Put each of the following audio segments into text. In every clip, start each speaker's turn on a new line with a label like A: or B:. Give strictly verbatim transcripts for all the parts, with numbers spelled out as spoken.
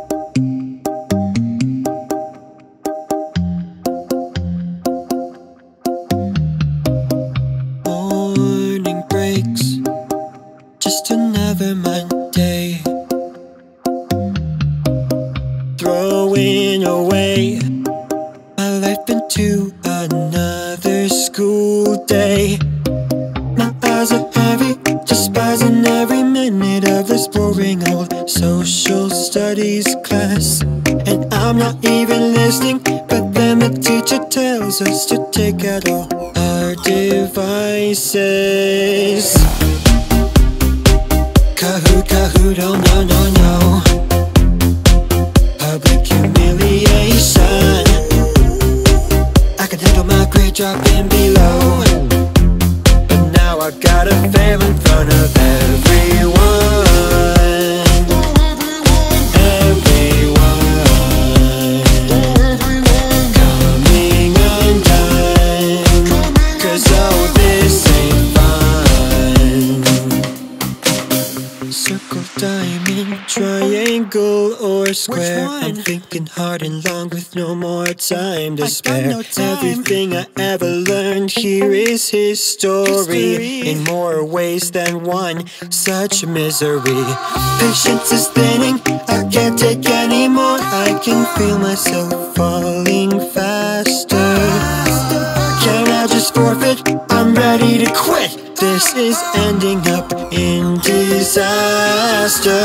A: Morning breaks, just another Monday. Throwing away my life into another school day. My eyes are heavy, despising every minute of this boring old social studies class. And I'm not even listening, but then the teacher tells us to take out all our devices. Kahoot, Kahoot, oh no, no, no. Public humiliation. I can handle my grade dropping below, but now I gotta fail in front of everyone. Everyone coming undone, 'cause oh, this ain't fun. Circle, diamond, triangle, or square. I'm thinking hard and long with no more time to spare. No time. Everything I ever learned here is history, history, in more ways than one. Such misery. Patience is thinning, I can't take anymore. I can feel myself falling faster. Can I just forfeit? I'm ready to quit. This is ending up in disaster.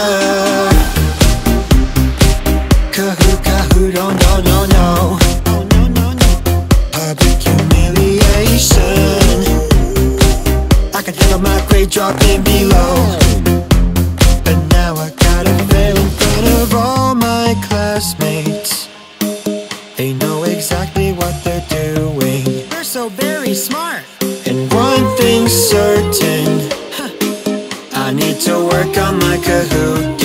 A: Kahoot, Kahoot, oh no, no, no. Oh no, no, no. Public humiliation. I can handle my grade dropping below, but now I gotta fail in front of all my classmates. They know exactly what they're doing. They're so very smart. And one thing's certain, huh. I need to work on my Kahoot.